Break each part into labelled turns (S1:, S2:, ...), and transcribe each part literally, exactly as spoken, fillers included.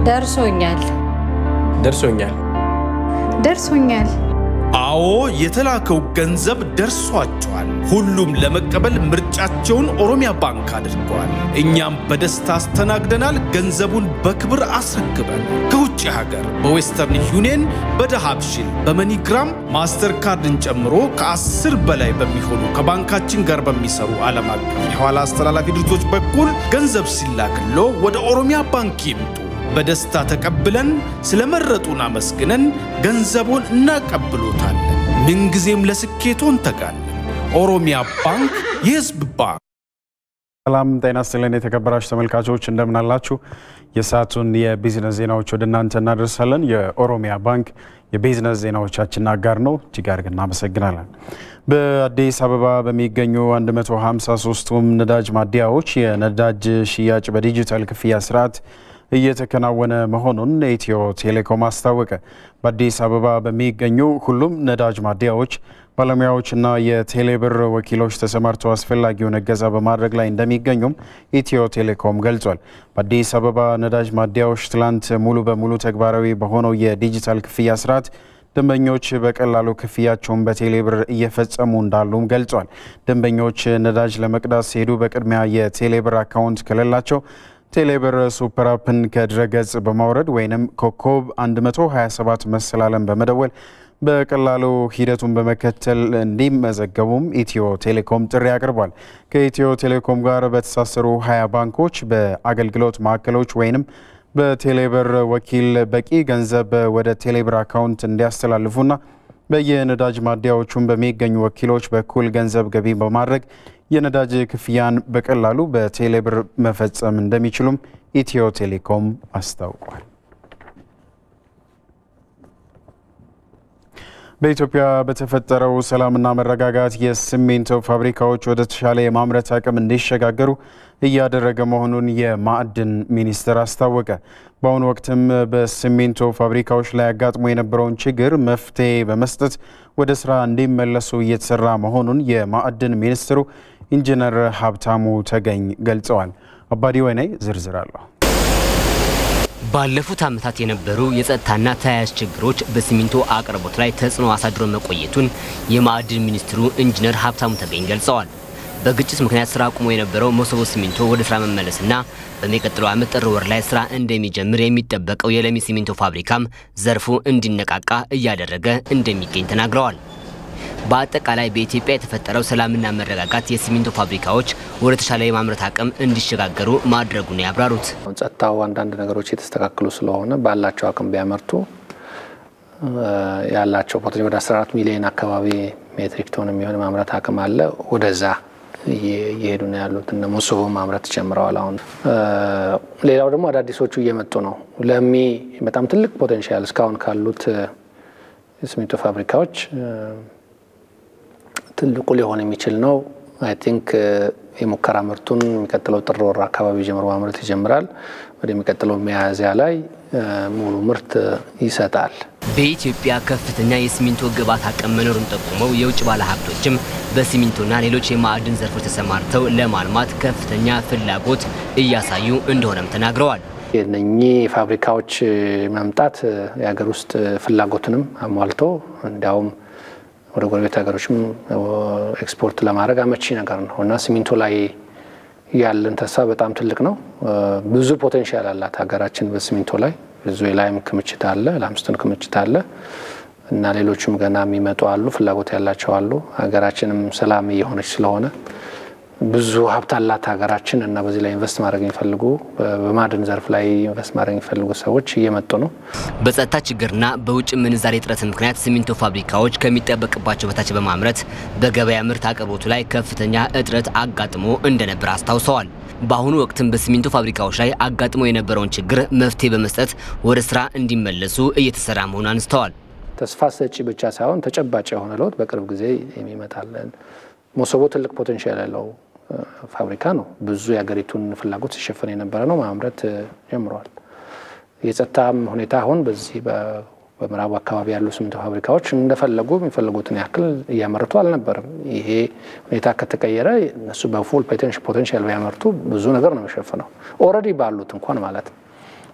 S1: ደርሶኛል
S2: ደርሶኛል
S1: ደርሶኛል
S3: አዎ የተላከው ገንዘብ ደርሷቸዋል ሁሉም ለመቀበል ምርጫቸውን ኦሮሚያ ባንክ አድርገዋል እኛም በደስታ አስተናግደናል ገንዘቡን በክብር አስረክበን ከውጭ ሀገር በዌስተርን ዩኒየን በዳሃብሺል በመኒግራም ማስተር ካርድን ጨምሮ ከአስር በላይ በሚሆኑ ከባንካችን ጋር በሚሰሩ ዓለም አቀፍ የሐዋላ አስተላላፊ ድርጅቶች በኩል ገንዘብ ሲላክሎ ወደ ኦሮሚያ ባንክ ይምጡ በደስታ ተቀብለን ስለመረጡና መስግነን ገንዘቡን እናቀብሎታለን ምን ጊዜም ለስኬቶን ተጋን ኦሮሚያ ባንክ የህዝብ ባንክ
S4: ሰላም ጤና ይስጥልን የተከበራችሁ ተመልካቾች እንደምን አላችሁ የሰዓቱን የቢዝነስ ዜናዎች ወደ እናንተ እናደርሳለን የኦሮሚያ ባንክ የቢዝነስ ዜናዎቻችን አጋር ነው እጅግ አድርገን እናመሰግናለን በአዲስ አበባ በሚገኙ one hundred fifty-three ነዳጅ ማደያዎች የነዳጅ ሽያጭ በዲጂታል ክፍያ ስርዓት እየተከናወነ መሆኑን ኢትዮ ቴሌኮም አስታወቀ በአዲስ አበባ በሚገኙ ሁሉም ነዳጅ ማደያዎች ባለሙያዎችና የቴሌብር ወኪሎች ተሰማርተው አስፈላጊውን እገዛ በማድረግ ላይ እንደሚገኙም ኢትዮ ቴሌኮም ገልጿል በአዲስ አበባ ነዳጅ ማደያዎች ትላንት ሙሉ በሙሉ ተግባራዊ በሆነው የዲጂታል ክፍያ ስርዓት ደንበኞች በቀላሉ ክፍያቸውን በቴሌብር እየፈጸሙ እንዳሉም ገልጿል ደንበኞች ነዳጅ ለመቅዳት ሲሄዱ በቅድሚያ የቴሌብር አካውንት ከሌላቸው ቴሌብር ሱፐር አፕን ከድረገጽ በማውረድ ወይንም ኮኮብ one twenty-seven መሰላለን በመደወል በቀላሉ ሂደቱን በመከተል እንዲመዘገቡም ኢትዮ ቴሌኮም ጥሪ ያቀርባል ከኢትዮ ቴሌኮም ጋር በተሳሰሩ twenty ባንኮች በአገልግሎት ማዕከሎች ወይንም በቴሌብር ወኪል በቂ ገንዘብ ወደ ቴሌብር አካውንት እንዲያስተላልፉና በየነዳጅ ማደያዎቹም በሚገኙ ወኪሎች በኩል ገንዘብ ገቢ በማድረግ የነዳጅ ክፍያን በቀላሉ በቴሌብር መፈጸም እንደሚችሉም ኢትዮ ቴሌኮም አስታውቋል በኢትዮጵያ በተፈጠረው ሰላምና መረጋጋት የሲሚንቶ ፋብሪካዎች ወደ ተሻለ የማምረት አቅም እንዲሸጋገሩ እያደረገ መሆኑን የማዕድን ሚኒስቴር አስታወቀ በአሁኑ ወቅትም በሲሚንቶ ፋብሪካዎች ላይ አጋጥሞ የነበረውን ችግር መፍትሄ በመስጠት ወደ ስራ እንዲመለሱ እየተሰራ መሆኑን የማዕድን ሚኒስትሩ ኢንጂነር ሀብታሙ ተገኝ ገልጸዋል አባዲ ወይኔ ዝርዝር አለው
S5: ባለፉት አመታት የነበሩ የጸጥታና ተያያዥ ችግሮች በሲሚንቶ አቅርቦት ላይ ተጽዕኖ አሳድሮ መቆየቱን የማዕድን ሚኒስትሩ ኢንጂነር ሀብታሙ ተገኝ ገልጸዋል በግጭት ምክንያት ስራ ቆሞ የነበረው መሰቦ ሲሚንቶ ወደ ስራ መመለስና በሚቀጥለው ዓመት ጥር ወር ላይ ስራ እንደሚጀምር የሚጠበቀው የለሚ ሲሚንቶ ፋብሪካም ዘርፉ እንዲነቃቃ እያደረገ እንደሚገኝ ተናግረዋል በአጠቃላይ በኢትዮጵያ የተፈጠረው ሰላምና መረጋጋት የሲሚንቶ ፋብሪካዎች ወደ ተሻለ የማምረት አቅም እንዲሸጋገሩ ማድረጉን ያብራሩት
S6: ጸጥታው አንዳንድ ነገሮች የተስተካከሉ ስለሆነ ባላቸው አቅም ቢያመርቱ ያላቸው ፖቴንሻል ወደ አስራ አራት ሚሊዮን አካባቢ ሜትሪክ ቶን የሚሆን ማምረት አቅም አለ ወደዛ እየሄዱ ነው ያሉት እና ሙሶቦ ማምረት ጀምረዋል አሁን ሌላው ደግሞ አዳዲሶቹ እየመጡ ነው ለሚ በጣም ትልቅ ፖቴንሻል እስካሁን ካሉት ሲሚንቶ ፋብሪካዎች ትልቁ ሊሆን የሚችል ነው አይ ቲንክ የሙከራ ምርቱን የሚቀጥለው ጥር ወር አካባቢ ጀምሮ ማምረት ይጀምራል ወደ የሚቀጥለው ሚያዝያ ላይ ሙሉ ምርት ይሰጣል
S5: በኢትዮጵያ ከፍተኛ የሲሚንቶ ግብዓት አቅም መኖሩን ጠቁመው የውጭ ባለሀብቶችም በሲሚንቶና ሌሎች የማዕድን ዘርፎች ተሰማርተው ለማልማት ከፍተኛ ፍላጎት እያሳዩ እንደሆነም ተናግረዋል
S6: የነኚህ ፋብሪካዎች መምጣት የሀገር ውስጥ ፍላጎትንም አሟልቶ እንዲያውም ወደ ጎረቤት ሀገሮችም ኤክስፖርት ለማድረግ አመቺ ነገር ነው እና ሲሚንቶ ላይ ያለን ተስፋ በጣም ትልቅ ነው ብዙ ፖቴንሻል አላት ሀገራችን በሲሚንቶ ላይ ብዙ የላይም ክምችት አለ ላምስቶን ክምችት አለ እና ሌሎችም ገና የሚመጡ አሉ ፍላጎት ያላቸው አሉ ሀገራችንም ሰላም እየሆነች ስለሆነ ብዙ ሀብት አላት ሀገራችን እና በዚህ ላይ ኢንቨስት ማድረግ የሚፈልጉ በማዕድን ዘርፍ ላይ ኢንቨስት ማድረግ የሚፈልጉ ሰዎች እየመጡ ነው
S5: በጸጥታ ችግርና በውጭ ምንዛሬ እጥረት ምክንያት ሲሚንቶ ፋብሪካዎች ከሚጠበቅባቸው በታች በማምረት በገበያ ምርት አቅርቦቱ ላይ ከፍተኛ እጥረት አጋጥሞ እንደነበር አስታውሰዋል በአሁኑ ወቅትም በሲሚንቶ ፋብሪካዎች ላይ አጋጥሞ የነበረውን ችግር መፍትሄ በመስጠት ወደ ስራ እንዲመለሱ እየተሰራ መሆኑን አንስተዋል
S6: ተስፋ ሰጪ ብቻ ሳይሆን ተጨባጭ የሆነ ለውጥ በቅርብ ጊዜ የሚመጣልን ሙሶቦ ትልቅ ፖቴንሻል ያለው ፋብሪካ ነው ብዙ ያገሪቱን ፍላጎት ሲሸፈን የነበረ ነው ማምረት ጀምሯል የጸጥታም ሁኔታ አሁን በዚህ በምዕራብ አካባቢ ያሉ ሲሚንቶ ፋብሪካዎች እንደፈለጉ የሚፈልጉትን ያክል እያመረቱ አልነበረም ይሄ ሁኔታ ከተቀየረ እነሱ በፉል ፖቴንሻል ቢያመርቱ ብዙ ነገር ነው የሚሸፈነው ኦሬዲ ባሉት እንኳን ማለት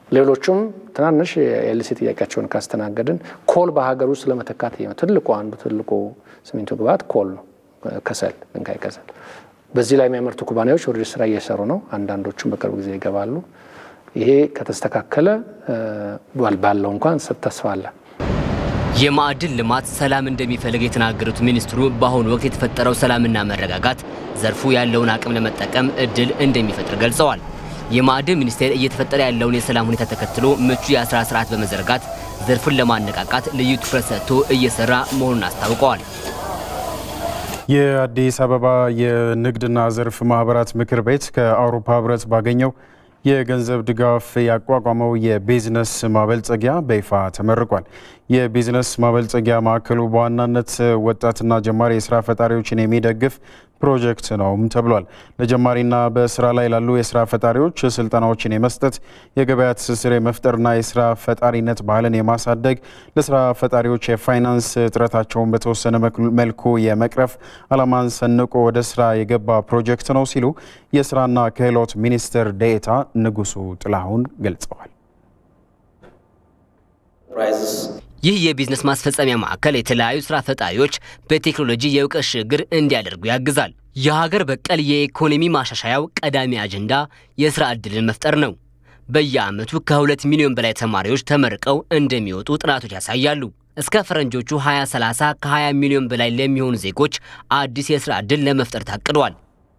S6: ሌሎቹም ትናንሽ ኤልሲ ጥያቄያቸውን ካስተናገድን ኮል በሀገር ውስጥ ለመተካት ትልቁ አንዱ ትልቁ ሲሚንቶ ግብዓት ኮል ነው፣ ከሰል ድንጋይ ከሰል። በዚህ ላይ የሚያመርቱ ኩባንያዎች ወደ ስራ እየሰሩ ነው። አንዳንዶቹም በቅርብ ጊዜ ይገባሉ። ይሄ ከተስተካከለ ባለው እንኳን ተስፋ አለ።
S5: የማዕድን ልማት ሰላም እንደሚፈልግ የተናገሩት ሚኒስትሩ በአሁኑ ወቅት የተፈጠረው ሰላምና መረጋጋት ዘርፉ ያለውን አቅም ለመጠቀም እድል እንደሚፈጥር ገልጸዋል። የማዕድን ሚኒስቴር እየተፈጠረ ያለውን የሰላም ሁኔታ ተከትሎ ምቹ የአስራ ስርዓት በመዘርጋት ዘርፉን ለማነቃቃት ልዩ ትኩረት ሰጥቶ እየሰራ መሆኑን አስታውቀዋል።
S4: የአዲስ አበባ የንግድና ዘርፍ ማህበራት ምክር ቤት ከአውሮፓ ህብረት ባገኘው የገንዘብ ድጋፍ ያቋቋመው የቢዝነስ ማበልጸጊያ በይፋ ተመርቋል። የቢዝነስ ማበልጸጊያ ማዕከሉ በዋናነት ወጣትና ጀማሪ የስራ ፈጣሪዎችን የሚደግፍ ፕሮጀክት ነውም ተብሏል። ለጀማሪና በስራ ላይ ላሉ የስራ ፈጣሪዎች ስልጠናዎችን የመስጠት የገበያ ትስስር የመፍጠርና የስራ ፈጣሪነት ባህልን የማሳደግ ለስራ ፈጣሪዎች የፋይናንስ እጥረታቸውን በተወሰነ መልኩ የመቅረፍ ዓላማን ሰንቆ ወደ ስራ የገባ ፕሮጀክት ነው ሲሉ የስራና ክህሎት ሚኒስትር ዴኤታ ንጉሱ ጥላሁን ገልጸዋል።
S5: ይህ የቢዝነስ ማስፈጸሚያ ማዕከል የተለያዩ ስራ ፈጣሪዎች በቴክኖሎጂ የእውቀት ሽግግር እንዲያደርጉ ያግዛል። የሀገር በቀል የኢኮኖሚ ማሻሻያው ቀዳሚ አጀንዳ የስራ ዕድልን መፍጠር ነው። በየዓመቱ ከሁለት ሚሊዮን በላይ ተማሪዎች ተመርቀው እንደሚወጡ ጥናቶች ያሳያሉ። እስከ ፈረንጆቹ ሃያ ሰላሳ ከሃያ ሚሊዮን በላይ ለሚሆኑ ዜጎች አዲስ የስራ ዕድል ለመፍጠር ታቅዷል።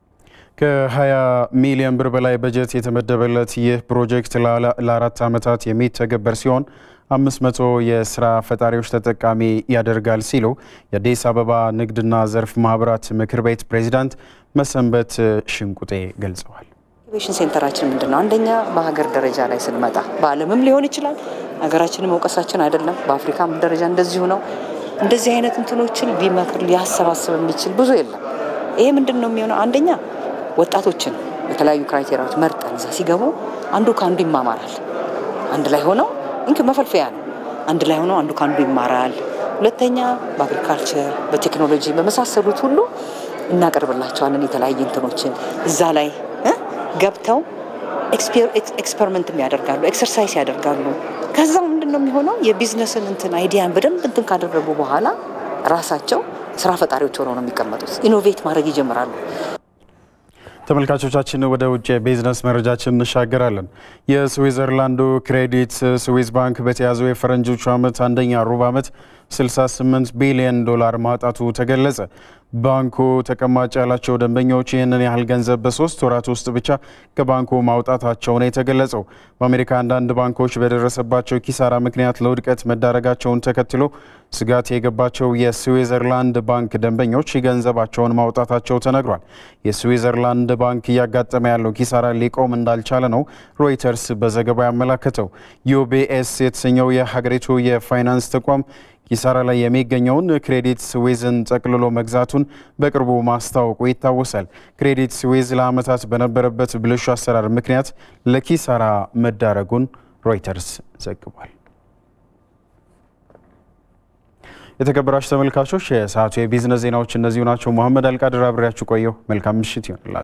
S4: ከሃያ ሚሊዮን ብር በላይ በጀት የተመደበለት ይህ ፕሮጀክት ለአራት ዓመታት የሚተገበር ሲሆን አምስት መቶ የስራ ፈጣሪዎች ተጠቃሚ ያደርጋል ሲሉ የአዲስ አበባ ንግድና ዘርፍ ማህበራት ምክር ቤት ፕሬዚዳንት መሰንበት ሽንቁጤ ገልጸዋል።
S7: ኢንኩቤሽን ሴንተራችን ምንድነው? አንደኛ በሀገር ደረጃ ላይ ስንመጣ በዓለምም ሊሆን ይችላል፣ ሀገራችንም መውቀሳችን አይደለም፣ በአፍሪካም ደረጃ እንደዚሁ ነው። እንደዚህ አይነት እንትኖችን ቢመክር ሊያሰባስብ የሚችል ብዙ የለም። ይሄ ምንድነው የሚሆነው? አንደኛ ወጣቶችን በተለያዩ ክራይቴሪያዎች መርጠን እዛ ሲገቡ አንዱ ካንዱ ይማማራል። አንድ ላይ ሆነው እንክ መፈልፈያ ነው። አንድ ላይ ሆኖ አንዱ ካንዱ ይማራል። ሁለተኛ በአግሪካልቸር በቴክኖሎጂ በመሳሰሉት ሁሉ እናቀርብላቸዋለን የተለያየ እንትኖችን እዛ ላይ ገብተው ኤክስፐሪመንት ያደርጋሉ፣ ኤክሰርሳይዝ ያደርጋሉ። ከዛው ምንድነው የሚሆነው? የቢዝነስን እንትን አይዲያን በደንብ እንትን ካደረጉ በኋላ ራሳቸው ስራ ፈጣሪዎች ሆነው ነው የሚቀመጡት። ኢኖቬት ማድረግ ይጀምራሉ።
S4: ተመልካቾቻችን ወደ ውጭ ቢዝነስ መረጃችን እንሻገራለን። የስዊዘርላንዱ ክሬዲት ስዊዝ ባንክ በተያዘው የፈረንጆቹ ዓመት አንደኛ ሩብ ዓመት ስልሳ ስምንት ቢሊዮን ዶላር ማውጣቱ ተገለጸ። ባንኩ ተቀማጭ ያላቸው ደንበኞች ይህንን ያህል ገንዘብ በሶስት ወራት ውስጥ ብቻ ከባንኩ ማውጣታቸው ነው የተገለጸው። በአሜሪካ አንዳንድ ባንኮች በደረሰባቸው ኪሳራ ምክንያት ለውድቀት መዳረጋቸውን ተከትሎ ስጋት የገባቸው የስዊዘርላንድ ባንክ ደንበኞች ገንዘባቸውን ማውጣታቸው ተነግሯል። የስዊዘርላንድ ባንክ እያጋጠመ ያለው ኪሳራ ሊቆም እንዳልቻለ ነው ሮይተርስ በዘገባው ያመላከተው። ዩቢኤስ የተሰኘው የሀገሪቱ የፋይናንስ ተቋም ኪሳራ ላይ የሚገኘውን ክሬዲት ስዊዝን ጠቅልሎ መግዛቱን በቅርቡ ማስታወቁ ይታወሳል። ክሬዲት ስዊዝ ለዓመታት በነበረበት ብልሹ አሰራር ምክንያት ለኪሳራ መዳረጉን ሮይተርስ ዘግቧል። የተከበራችሁ ተመልካቾች የሰዓቱ የቢዝነስ ዜናዎች እነዚሁ ናቸው። መሐመድ አልቃድር አብሬያችሁ ቆየሁ። መልካም ምሽት ይሁንላችሁ።